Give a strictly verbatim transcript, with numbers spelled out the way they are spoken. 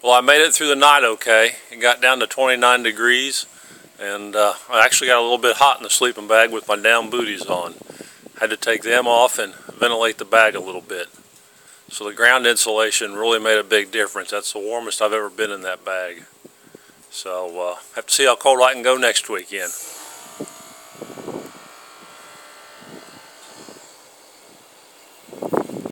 Well, I made it through the night okay. It got down to twenty-nine degrees, and uh, I actually got a little bit hot in the sleeping bag with my down booties on. Had to take them off and ventilate the bag a little bit. So the ground insulation really made a big difference. That's the warmest I've ever been in that bag. So uh, have to see how cold I can go next weekend.